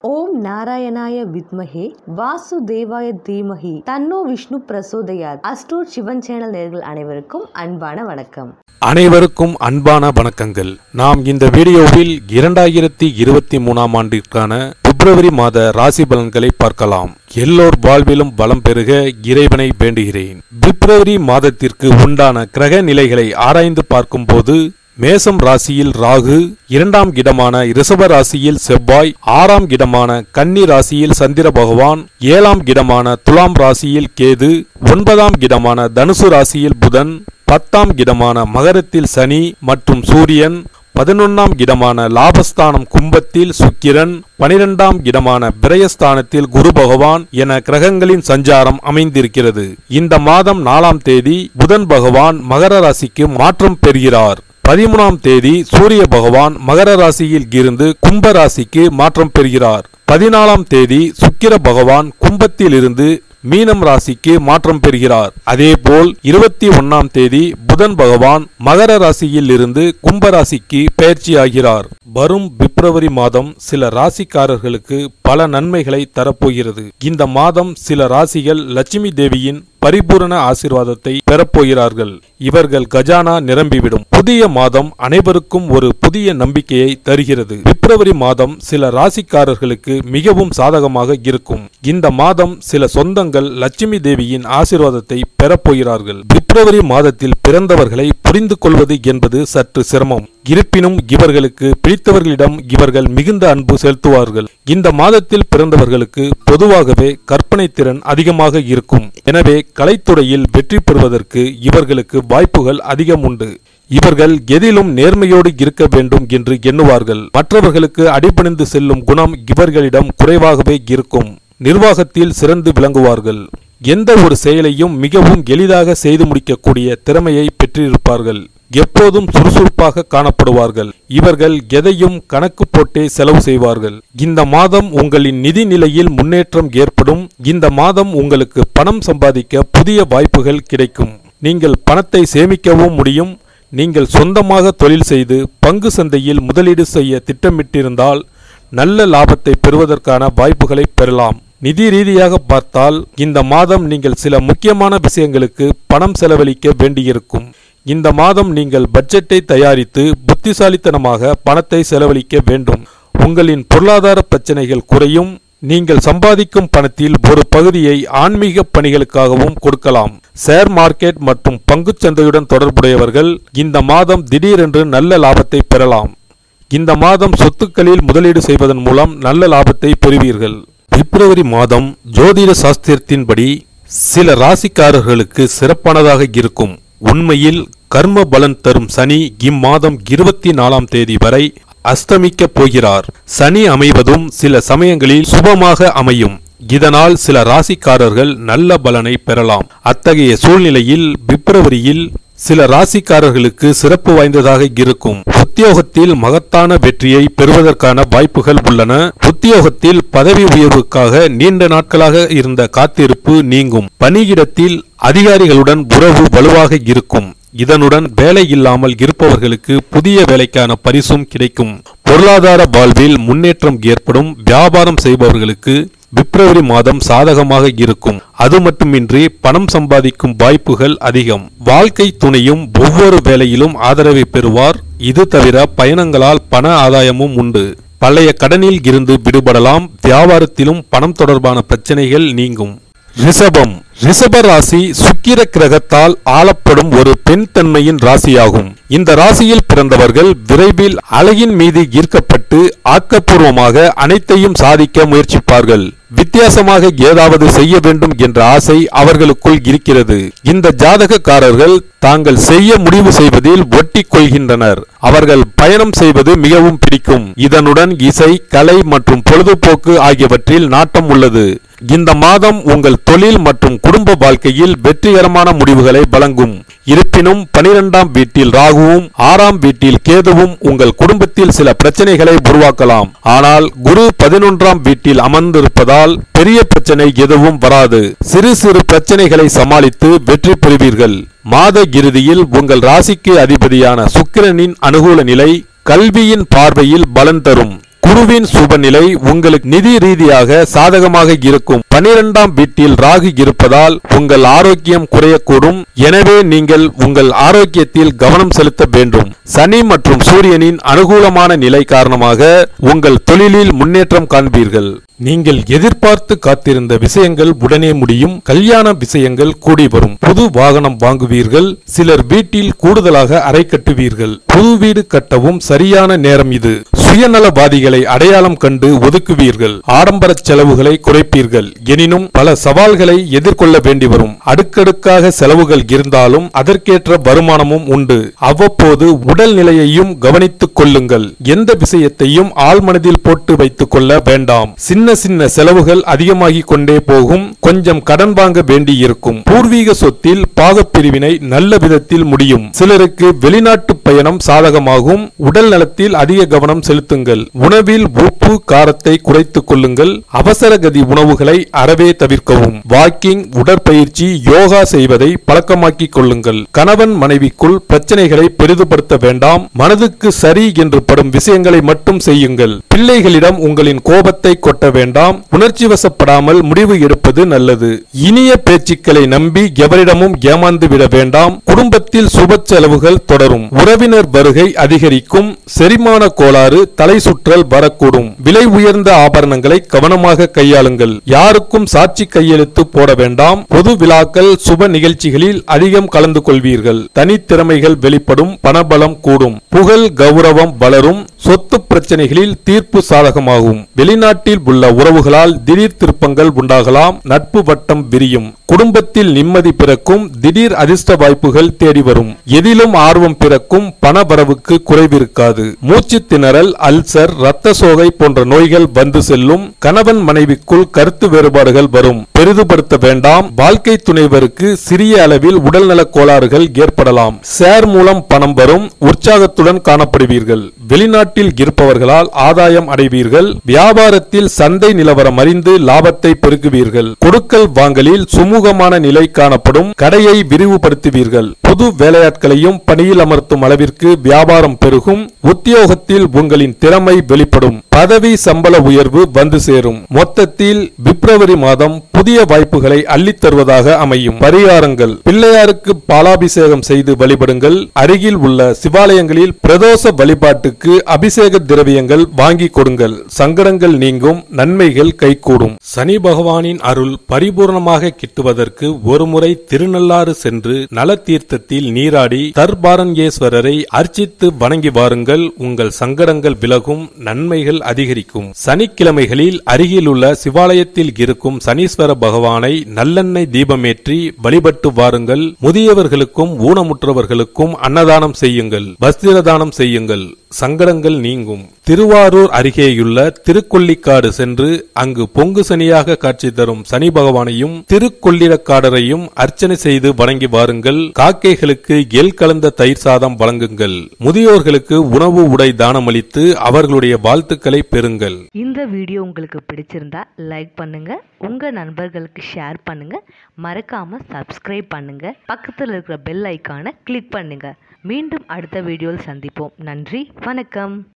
ஓம் நாராயணாய வித்மஹே வாசுதேவாய தீமஹி தன்னோ விஷ்ணு பிரசோதயாத். அஸ்ட்ரோட் சிவன் சேனல் நேயர்கள் அனைவருக்கும் அன்பான வணக்கம். அனைவருக்கும் அன்பான வணக்கங்கள். நாம் இந்த வீடியோவில் 2023ஆம் ஆண்டிற்கான பிப்ரவரி மாத ராசி பலன்களை பார்க்கலாம். எல்லோர் வாழ்விலும் வளம் பெருக இறைவனை வேண்டுகிறேன். பிப்ரவரி மாதத்திற்கு உண்டான கிரக நிலைகளை ஆராய்ந்து பார்க்கும் போது மேசம் ராசியில் ராகு, 2ஆம் இடமான ரிஷப ராசியில் செவ்வாய், 6ஆம் இடமான கன்னி ராசியில் சந்திர பகவான், 7ஆம் இடமான துலாம் ராசியில் கேது, 9ஆம் இடமான தனுசு ராசியில் புதன், 10ஆம் இடமான மகரத்தில் சனி மற்றும் சூரியன், 11ஆம் இடமான லாபஸ்தானம் கும்பத்தில் சுக்கிரன், 12ஆம் இடமான விரயஸ்தானத்தில் குரு பகவான் என கிரகங்களின் சஞ்சாரம் அமைந்திருக்கிறது. இந்த மாதம் 4ஆம் தேதி புதன் பகவான் மகர ராசிக்கு மாற்றம் பெறுகிறார். 13ஆம் தேதி சூரிய பகவான் மகர ராசியில் இருந்து கும்ப ராசிக்கு மாற்றம் பெறுகிறார். 14ஆம் தேதி சுக்கிர பகவான் கும்பத்தில் இருந்து மீனம் ராசிக்கு மாற்றம் பெறுகிறார். அதேபோல் 21ஆம் தேதி புதன் பகவான் மகர ராசியில் இருந்து கும்ப ராசிக்கு பெயர்ச்சியாகிறார். வரும் பிப்ரவரி மாதம் சில ராசிக்காரர்களுக்கு பல நன்மைகளை தரப்போகிறது. இந்த மாதம் சில ராசிகள் லட்சுமி தேவியின் பரிபூரண ஆசீர்வாதத்தை பெறப்போகிறார்கள். இவர்கள் கஜானா நிரம்பிவிடும். புதிய மாதம் அனைவருக்கும் ஒரு புதிய நம்பிக்கையை தருகிறது. பிப்ரவரி மாதம் சில ராசிக்காரர்களுக்கு மிகவும் சாதகமாக இருக்கும். இந்த மாதம் சில சொந்தங்கள் லட்சுமி தேவியின் ஆசீர்வாதத்தை பெறப்போகிறார்கள். பிப்ரவரி மாதத்தில் பிறந்தவர்களை புரிந்து கொள்வது என்பது சற்று சிரமம். இருப்பினும் இவர்களுக்கு பிடித்தவர்களிடம் இவர்கள் மிகுந்த அன்பு செலுத்துவார்கள். இந்த மாதத்தில் பிறந்தவர்களுக்கு பொதுவாகவே கற்பனை திறன் அதிகமாக இருக்கும். எனவே கலைத்துறையில் வெற்றி பெறுவதற்கு இவர்களுக்கு வாய்ப்புகள் அதிகம் உண்டு. இவர்கள் எதிலும் நேர்மையோடு இருக்க வேண்டும் என்று எண்ணுவார்கள். மற்றவர்களுக்கு அடிபணிந்து செல்லும் குணம் இவர்களிடம் குறைவாகவே இருக்கும். நிர்வாகத்தில் சிறந்து விளங்குவார்கள். எந்த ஒரு செயலையும் மிகவும் எளிதாக செய்து முடிக்கக்கூடிய திறமையை பெற்றிருப்பார்கள். எப்போதும் சுறுசுறுப்பாக காணப்படுவார்கள். இவர்கள் எதையும் கணக்கு போட்டே செலவு செய்வார்கள். இந்த மாதம் உங்களின் நிதி நிலையில் முன்னேற்றம் ஏற்படும். இந்த மாதம் உங்களுக்கு பணம் சம்பாதிக்க புதிய வாய்ப்புகள் கிடைக்கும். நீங்கள் பணத்தை சேமிக்கவும் முடியும். நீங்கள் சொந்தமாக தொழில் செய்து பங்கு சந்தையில் முதலீடு செய்ய திட்டமிட்டிருந்தால் நல்ல லாபத்தை பெறுவதற்கான வாய்ப்புகளை பெறலாம். நிதி ரீதியாக பார்த்தால் இந்த மாதம் நீங்கள் சில முக்கியமான விஷயங்களுக்கு பணம் செலவழிக்க வேண்டியிருக்கும். இந்த மாதம் நீங்கள் பட்ஜெட்டை தயாரித்து புத்திசாலித்தனமாக பணத்தை செலவழிக்க வேண்டும். உங்களின் பொருளாதார பிரச்சனைகள் குறையும். நீங்கள் சம்பாதிக்கும் பணத்தில் ஒரு பகுதியை ஆன்மீக பணிகளுக்காகவும் கொடுக்கலாம். ஷேர் மார்க்கெட் மற்றும் பங்குச்சந்தையுடன் தொடர்புடையவர்கள் இந்த மாதம் திடீரென்று நல்ல லாபத்தை பெறலாம். இந்த மாதம் சொத்துக்களில் முதலீடு செய்வதன் மூலம் நல்ல லாபத்தை பெறுவீர்கள். பிப்ரவரி மாதம் ஜோதிட சாஸ்திரத்தின்படி சில ராசிக்காரர்களுக்கு சிறப்பானதாக இருக்கும். உண்மையில் கர்ம பலன் தரும் சனி இம்மாதம் 24ஆம் தேதி வரை அஸ்தமிக்க போகிறார். சனி அமைவதும் சில சமயங்களில் சுபமாக அமையும். இதனால் சில ராசிக்காரர்கள் நல்ல பலனை பெறலாம். அத்தகைய சூழ்நிலையில் பிப்ரவரியில் சில ராசிக்காரர்களுக்கு சிறப்பு வாய்ந்ததாக இருக்கும். உத்தியோகத்தில் மகத்தான வெற்றியை பெறுவதற்கான வாய்ப்புகள் உள்ளன. உத்தியோகத்தில் பதவி உயர்வுக்காக நீண்ட நாட்களாக இருந்த காத்திருப்பு நீங்கும். பணியிடத்தில் அதிகாரிகளுடன் உறவு வலுவாக இருக்கும். இதனுடன் வேலை இல்லாமல் இருப்பவர்களுக்கு புதிய வேலைக்கான பரிசும் கிடைக்கும். பொருளாதார வாழ்வில் முன்னேற்றம் ஏற்படும். வியாபாரம் செய்பவர்களுக்கு பிப்ரவரி மாதம் சாதகமாக இருக்கும். அது மட்டுமின்றி பணம் சம்பாதிக்கும் வாய்ப்புகள் அதிகம். வாழ்க்கை துணையும் ஒவ்வொரு வேலையிலும் ஆதரவை பெறுவார். இது தவிர பயணங்களால் பண ஆதாயமும் உண்டு. பழைய கடனில் இருந்து விடுபடலாம். வியாபாரத்திலும் பணம் தொடர்பான பிரச்சனைகள் நீங்கும். ரிஷபம். ரிஷப ராசி சுக்கிர கிரகத்தால் ஆளப்படும் ஒரு பெண் தன்மையின் ராசியாகும். இந்த ராசியில் பிறந்தவர்கள் விரைவில் அழகின் மீது ஈர்க்கப்பட்டு ஆக்கப்பூர்வமாக அனைத்தையும் சாதிக்க முயற்சிப்பார்கள். வித்தியாசமாக ஏதாவது செய்ய வேண்டும் என்ற ஆசை அவர்களுக்குள் இருக்கிறது. இந்த ஜாதகக்காரர்கள் தாங்கள் செய்ய முடிவு செய்வதில் ஒட்டி கொள்கின்றனர். அவர்கள் பயணம் செய்வது மிகவும் பிடிக்கும். இதனுடன் இசை, கலை மற்றும் பொழுதுபோக்கு ஆகியவற்றில் நாட்டம் உள்ளது. இந்த மாதம் உங்கள் தொழில் மற்றும் குடும்ப வாழ்க்கையில் வெற்றிகரமான முடிவுகளை வழங்கும். இருப்பினும் 12ஆம் வீட்டில் ராகுவும் 6ஆம் வீட்டில் கேதுவும் உங்கள் குடும்பத்தில் சில பிரச்சனைகளை உருவாக்கலாம். ஆனால் குரு 11ஆம் வீட்டில் அமர்ந்திருப்பதால் பெரிய பிரச்சனை எதுவும் வராது. சிறு சிறு பிரச்சனைகளை சமாளித்து வெற்றி பெறுவீர்கள். மாத இறுதியில் உங்கள் ராசிக்கு அதிபதியான சுக்கிரனின் அனுகூல நிலை கல்வியின் பார்வையில் பலன் தரும். குருவின் சுபநிலை உங்களுக்கு நிதி ரீதியாக சாதகமாக இருக்கும். 12ஆம் வீட்டில் ராகு இருப்பதால் உங்கள் ஆரோக்கியம் குறையக்கூடும். எனவே நீங்கள் உங்கள் ஆரோக்கியத்தில் கவனம் செலுத்த வேண்டும். சனி மற்றும் சூரியனின் அனுகூலமான நிலை காரணமாக உங்கள் தொழிலில் முன்னேற்றம் காண்பீர்கள். நீங்கள் எதிர்பார்த்து காத்திருந்த விஷயங்கள் உடனே முடியும். கல்யாண விஷயங்கள் கூடி வரும். புது வாகனம் வாங்குவீர்கள். சிலர் வீட்டில் கூடுதலாக அறை கட்டுவீர்கள். புது வீடு கட்டவும் சரியான நேரம் இது. சுயநலவாதிகளை அடையாளம் கண்டு ஒதுக்குவீர்கள். ஆடம்பர செலவுகளை குறைப்பீர்கள். எனினும் பல சவால்களை எதிர்கொள்ள வேண்டி வரும். அடுக்கடுக்காக செலவுகள் இருந்தாலும் அதற்கேற்ற வருமானமும் உண்டு. அவ்வப்போது உடல் நிலையையும் கவனித்துக் கொள்ளுங்கள். எந்த விஷயத்தையும் ஆழ்மனதில் போட்டு வைத்துக் கொள்ள வேண்டாம். சின்ன சின்ன செலவுகள் அதிகமாகிக் கொண்டே போகும். கொஞ்சம் கடன் வாங்க வேண்டி இருக்கும். பூர்வீக சொத்தில் பாகப்பிரிவினை நல்ல விதத்தில் முடியும். சிலருக்கு வெளிநாட்டு பயணம் சாதகமாகும். உடல் நலத்தில் அதிக கவனம் செலுத்துங்கள். உணவில் உப்பு காரத்தை குறைத்துக் கொள்ளுங்கள். அவசரகதி உணவுகளை அறவே தவிர்க்கவும். வாக்கிங், உடற்பயிற்சி, யோகா செய்வதை பழக்கமாக்கிக் கொள்ளுங்கள். கணவன் மனைவிக்குள் பிரச்சனைகளை பெரிதுபடுத்த வேண்டாம். மனதுக்கு சரி என்று படும் விஷயங்களை மட்டும் செய்யுங்கள். பிள்ளைகளிடம் உங்களின் கோபத்தை கொட்ட வேண்டாம். உணர்ச்சி வசப்படாமல் முடிவு எடுப்பது நல்லது. இனிய பேச்சுக்களை நம்பி எவரிடமும் ஏமாந்து விட வேண்டாம். குடும்பத்தில் சுப செலவுகள் தொடரும். உறவினர் வருகை அதிகரிக்கும். செரிமான கோளாறு, தலை சுற்றல் வரக்கூடும். விலை உயர்ந்த ஆபரணங்களை கவனமாக கையாளுங்கள். யாருக்கும் சாட்சி கையெழுத்து போட வேண்டாம். பொது விழாக்கள், சுப நிகழ்ச்சிகளில் அதிகம் கலந்து கொள்வீர்கள். தனித்திறமைகள் வெளிப்படும். பணபலம் கூடும். புகழ் கௌரவம் வளரும். சொத்து பிரச்சனைகளில் தீர்ப்பு சாதகமாகும். வெளிநாட்டில் உள்ள உறவுகளால் திடீர் திருப்பங்கள் உண்டாகலாம். நட்பு வட்டம் விரியும். குடும்பத்தில் நிம்மதி பிறக்கும். திடீர் அதிர்ஷ்ட வாய்ப்புகள் தேடி வரும். எதிலும் ஆர்வம் பிறக்கும். பண வரவுக்கு குறைவிருக்காது. மூச்சு திணறல், அல்சர், இரத்த சோகை போன்ற நோய்கள் வந்து செல்லும். கணவன் மனைவிக்குள் கருத்து வேறுபாடுகள் வரும். பெரிதுபடுத்த வேண்டாம். வாழ்க்கை துணைவருக்கு சிறிய அளவில் உடல்நல கோளாறுகள் ஏற்படலாம். ஷேர் மூலம் பணம் வரும். உற்சாகத்துடன் காணப்படுவீர்கள். வெளிநாட்டில் இருப்பவர்களால் ஆதாயம் அடைவீர்கள். வியாபாரத்தில் சந்தை நிலவரம் அறிந்து லாபத்தை பெருக்குவீர்கள். கொடுக்கல் வாங்கலில் சுமூகமான நிலை காணப்படும். கடையை விரிவுபடுத்துவீர்கள். புது வேலையாட்களையும் பணியில் அமர்த்தும் அளவிற்கு வியாபாரம் பெருகும். உத்தியோகத்தில் உங்களின் திறமை வெளிப்படும். பதவி சம்பள உயர்வு வந்து சேரும். மொத்தத்தில் பிப்ரவரி மாதம் புதிய வாய்ப்புகளை அள்ளித் தருவதாக அமையும். பரிகாரங்கள்: பிள்ளையாருக்கு பாலாபிஷேகம் செய்து வழிபடுங்கள். அருகில் உள்ள சிவாலயங்களில் பிரதோஷ வழிபாட்டுக்கு அபிஷேக திரவியங்கள் வாங்கி கொடுங்கள். சங்கடங்கள் நீங்கும். நன்மைகள் கைகூடும். சனி பகவானின் அருள் பரிபூர்ணமாக கிட்டுவதற்கு ஒருமுறை திருநள்ளாறு சென்று நல தீர்த்தத்தில் நீராடி தர்பாரண்யேஸ்வரரை அர்ச்சித்து வணங்கி வாருங்கள். உங்கள் சங்கடங்கள் விலகும். நன்மைகள் அதிகரிக்கும். சனிக்கிழமைகளில் அருகில் உள்ள சிவாலயத்தில் இருக்கும் சனீஸ்வர பகவானை நல்லெண்ணெய் தீபமேற்றி வழிபட்டு வாருங்கள். முதியவர்களுக்கும் ஊனமுற்றவர்களுக்கும் அன்னதானம் செய்யுங்கள். வஸ்திரதானம் செய்யுங்கள். சங்கடங்கள் நீங்கும். திருவாரூர் அருகேயுள்ள திருக்கொள்ளிக்காடு சென்று அங்கு பொங்கு சனியாக காட்சி தரும் சனி பகவானையும் திருக்கொள்ளிடக்காடரையும் அர்ச்சனை செய்து வணங்கி வாருங்கள். காக்கைகளுக்கு எள் கலந்த தயிர் சாதம் வழங்குங்கள். முதியோர்களுக்கு உணவு உடை தானமளித்து அவர்களுடைய வாழ்த்துக்களை பெறுங்கள். இந்த வீடியோ உங்களுக்கு பிடிச்சிருந்தா லைக் பண்ணுங்க, உங்க நண்பர்களுக்கு ஷேர் பண்ணுங்க, மறக்காம சப்ஸ்கிரைப் பண்ணுங்க, பக்கத்தில் இருக்கிற பெல் ஐக்கானை கிளிக் பண்ணுங்க. மீண்டும் அடுத்த வீடியோவில் சந்திப்போம். நன்றி, வணக்கம்.